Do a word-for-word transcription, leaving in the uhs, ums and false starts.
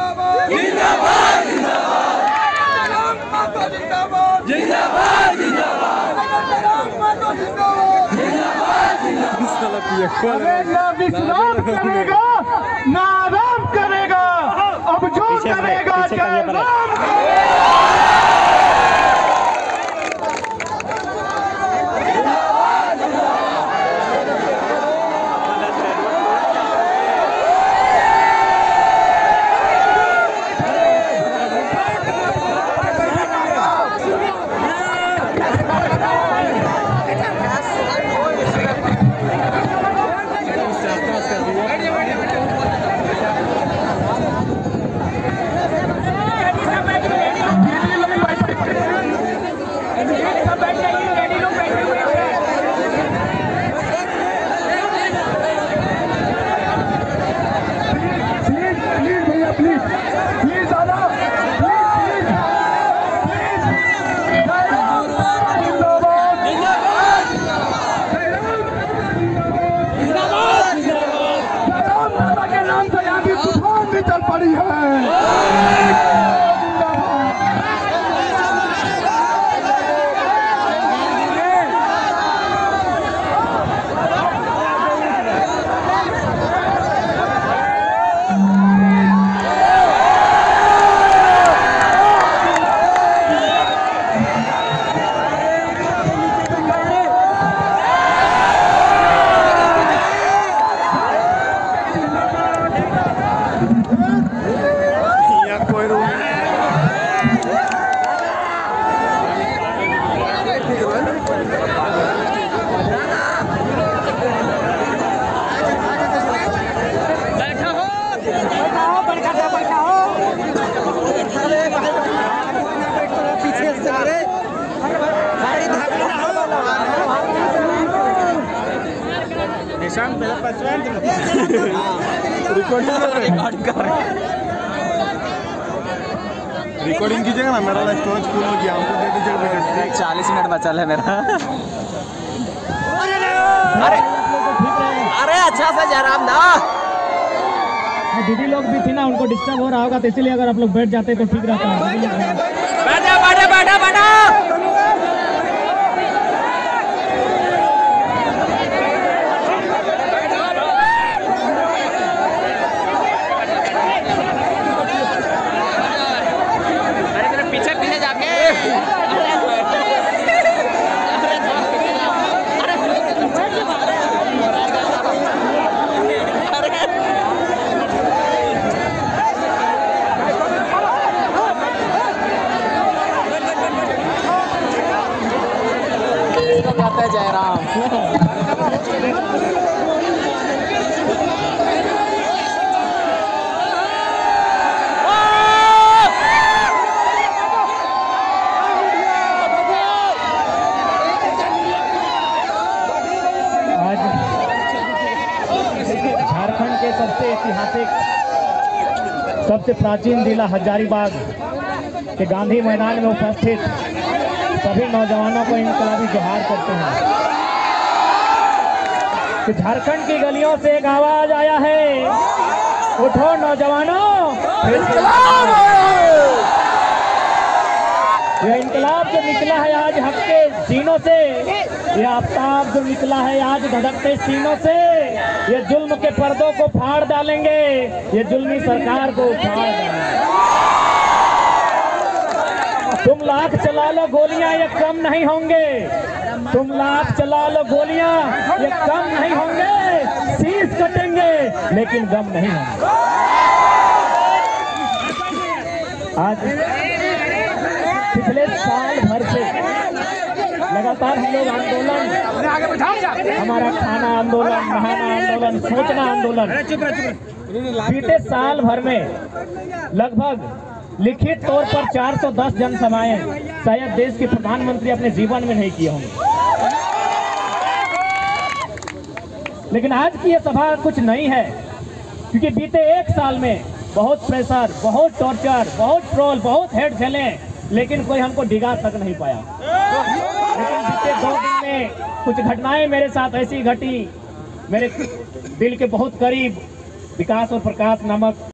जिंदाबाद जिंदाबाद जिंदाबाद जिंदाबाद ना विश्राम करेगा ना आराम करेगा, अब जो करेगा जय राम। चल पड़ी है। रिकॉर्डिंग कीजिएगा ना, मेरा स्टोरेज फुल हो गया, हमको दे दीजिएगा। चालीस मिनट बचा है मेरा। अरे अरे अच्छा से जयराम ना, दीदी लोग भी थी ना, उनको डिस्टर्ब हो रहा होगा, तो इसलिए अगर आप लोग बैठ जाते तो ठीक रहता है। बैठा बैठा बैठा बैठा पीछे पीछे जाके जयराम झारखंड के सबसे ऐतिहासिक, सबसे प्राचीन जिला हजारीबाग के गांधी मैदान में उपस्थित सभी नौजवानों को इनकलाबी जोहार करते हैं कि झारखंड की गलियों से एक आवाज आया है, उठो नौजवानों, यह इनकलाब जो निकला है आज हक के सीनों से, यह आफ्ताब जो निकला है आज धधकते सीनों से, ये जुल्म के पर्दों को फाड़ डालेंगे, ये जुल्मी सरकार को उखाड़ डालेंगे। तुम लाख चला लो गोलियां, ये कम नहीं होंगे, तुम लाख चला लो गोलियां, ये कम नहीं होंगे, शीश कटेंगे लेकिन गम नहीं होंगे। आज पिछले साल भर से लगातार हम लोग आंदोलन, हमारा खाना आंदोलन, नहाना आंदोलन, सोचना आंदोलन, बीते साल भर में लगभग लिखित तौर पर चार सौ दस जनसभाएं शायद देश के प्रधानमंत्री अपने जीवन में नहीं किए होंगे, लेकिन आज की यह सभा कुछ नहीं है, क्योंकि बीते एक साल में बहुत प्रेशर, बहुत टॉर्चर, बहुत ट्रोल, बहुत हेड झेले, लेकिन कोई हमको डिगा तक नहीं पाया। लेकिन बीते दो दिन में कुछ घटनाएं मेरे साथ ऐसी घटी, मेरे दिल के बहुत करीब विकास और प्रकाश नामक